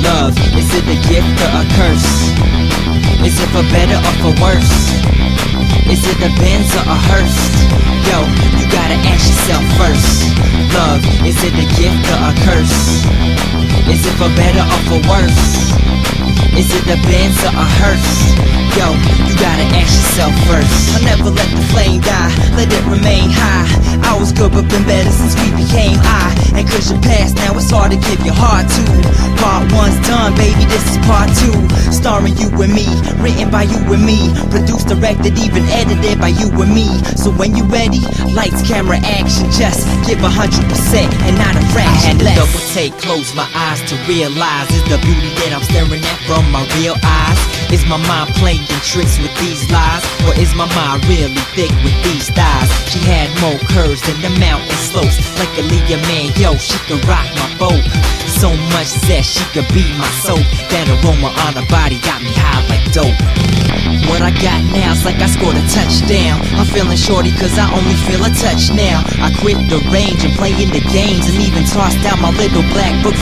Love, is it a gift or a curse? Is it for better or for worse? Is it a Benz or a hearse? Yo, you gotta ask yourself first. Love, is it a gift or a curse? Is it for better or for worse? Is it a Benz or a hearse? Yo, you gotta ask yourself first. I'll never let the flame die, let it remain high. I was good but been better since we became I. And cause you're past now, it's hard to give your heart to. Part 1's done, baby, this is part 2. Starring you and me, written by you and me, produced, directed, even edited by you and me. So when you ready, lights, camera, action, just give 100% and not a fraction less. I had to double take, close my eyes to realize is the beauty that I'm staring at from my real eyes. Is my mind playing tricks with these lies, or is my mind really thick with these thighs? She had more curves than the mountain slopes, like a Leah man, yo, she could rock my boat. So much that she could be my soap. That aroma on her body got me high like dope. What I got now is like I scored a touchdown. I'm feeling shorty cause I only feel a touch now. I quit the range and playing the games, and even tossed out my little black book